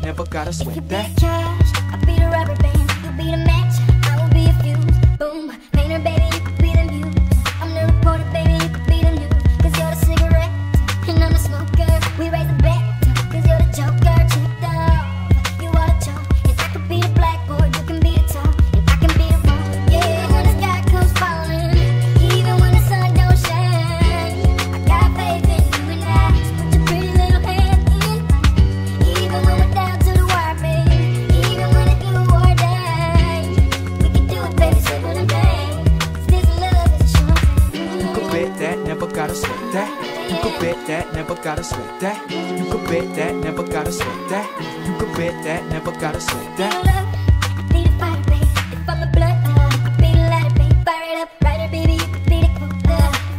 never gotta sweat You be that. the cash, I'll be the rubber band. You be the match, I will be a fuse. Boom, painter, baby, you could be the muse. I'm the reporter, baby, you could be the news. Cause you're the cigarette, and I'm the smoker. We raise the bet, cause you're the joker. Checked off, you are the chalk. And I could be the blackboard, you can be the top. And I can be the rock, yeah, when the sky comes falling. Even when the sun don't shine, I got faith in you and I. Put your pretty little hand in. Even when we're down to the wire, baby. Even when it's do or die, we can do it, baby, simple and plain. 'Cause this love is a short thing. You could bet that, never gotta sweat that. You could bet that, never gotta sweat that. You could bet that, never gotta sweat that. You could bet that, never gotta sweat that.